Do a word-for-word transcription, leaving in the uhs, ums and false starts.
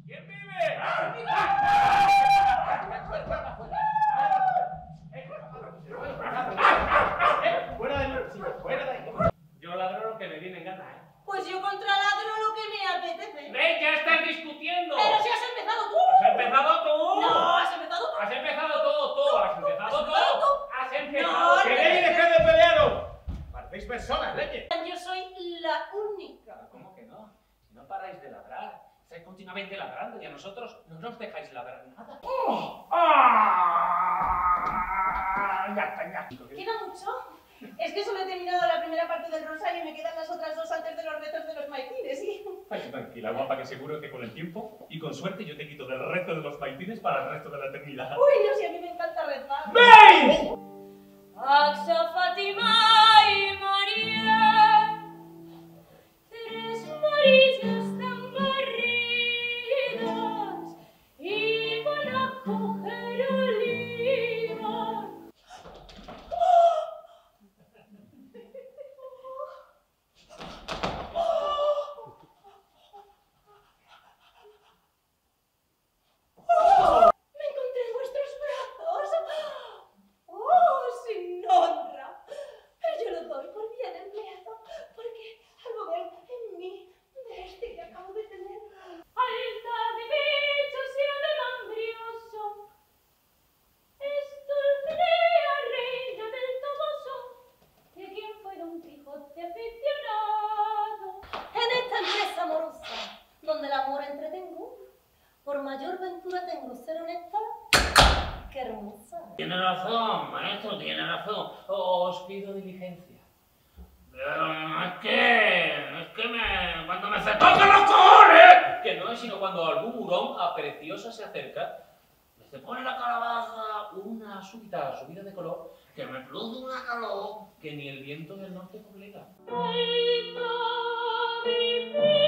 ¿Quién vive? Fuera de aquí, fuera de aquí. Yo ladro lo que me viene en gana, ¿eh? Pues yo contraladro lo que me apetece. ¡Ven, ya estás discutiendo! Pero si has empezado tú. ¿Has empezado tú? No, has empezado tú. Has empezado todo, tú. Has empezado todo. Has empezado. No, ¡Queréis dejar de pelearos! Parecéis personas, leche. Yo soy la única. ¿Cómo que no? Si no paráis de ladrar. Estáis continuamente ladrando y a nosotros no nos dejáis ladrar nada. ¡Oh! ¡Ah! Ya está, ya. ¿Queda mucho? Es que solo he terminado la primera parte del rosario y me quedan las otras dos antes de los retos de los maitines, ¿sí? Ay, tranquila, guapa, que seguro que con el tiempo y con suerte yo te quito del resto de los maitines para el resto de la eternidad. Uy, no, si a mí me encanta rezar. ¡Veis! Axa, Fátima y María, tres morillas tan barridas y con la mujer oliva. ¡Me encontré en vuestros brazos! ¡Oh, sin honra! Pero yo lo doy por bien empleado, porque algo ven en mí de este que acabo de tener. Alta de pechos y de mambrioso, es Dulcinea, reina del Toboso, de quien fue Don Quijote aficionado. En esta empresa amorosa, donde el amor entretengo, por mayor ventura tengo ser honesta. ¡Qué hermosa! Tiene razón, maestro, tiene razón. Os pido diligencia. Pero es que... es que me... cuando me se tocan los cojones... Que no es sino cuando algún hurón a preciosa se acerca, se pone la calabaza una súbita subida de color que me produce una calor que ni el viento del norte doblega. Alta mi